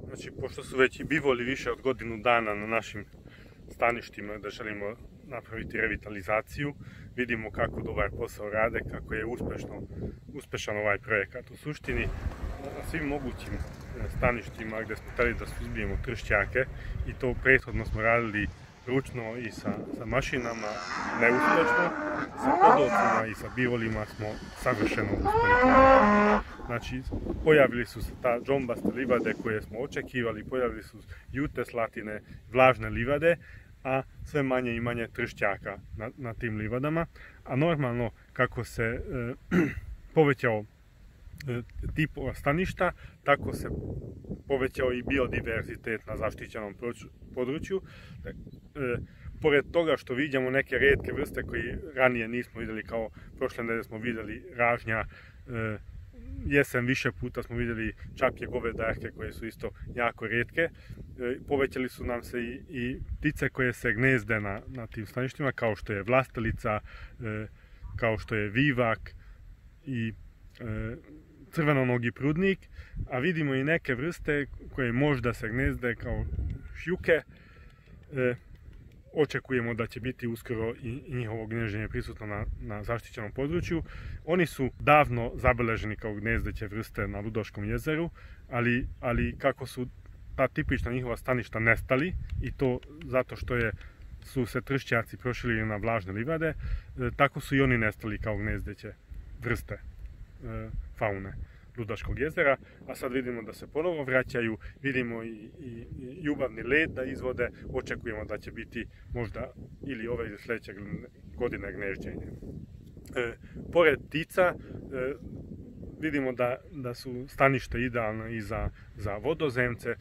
Znači, pošto su već i bivoli više od godinu dana na našim staništima da želimo napraviti revitalizaciju, vidimo kako dobar posao rade, kako je uspešan ovaj projekat. U suštini, na svim mogućim staništima gdje smo htjeli da suzbijemo tršćake, i to prethodno smo radili ručno i sa mašinama, neuspješno, sa podovcima i sa bivolima smo savršeno uspjeli. Znači, pojavili su se ta džombaste livade koje smo očekivali, pojavili su jute slatine, vlažne livade, a sve manje i manje tršćaka na tim livadama. A normalno, kako se povećao tip staništa, tako se povećao i biodiverzitet na zaštićenom području. Pored toga što vidimo neke retke vrste koje ranije nismo vidjeli, kao prošle nedelje smo vidjeli ražnja, jesen više puta smo vidjeli čapje govedarke koje su isto jako retke. Povećali su nam se i ptice koje se gnezde na tim staništima, kao što je vlastelica, kao što je vivak i crvenonogi prudnik, a vidimo i neke vrste koje možda se gnezde kao šjuke. Očekujemo da će biti uskoro i njihovo gnezdenje prisutno na zaštićenom području. Oni su davno zabeleženi kao gnezdeće vrste na Ludoškom jezeru, ali kako su ta tipična njihova staništa nestali, i to zato što su se tršćaci proširili na vlažne livade, tako su i oni nestali kao gnezdeće vrste faune Ludaškog jezera, a sad vidimo da se ponovo vraćaju, vidimo i ljubavni led da izvode, očekujemo da će biti možda ili ove ili sljedeće godine gnezđenje. Pored ptica, vidimo da su stanište idealne i za vodozemce,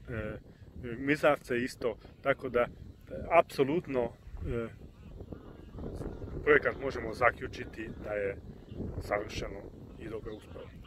mizavce isto, tako da apsolutno projekat možemo zaključiti da je savršeno i dobro uspeo.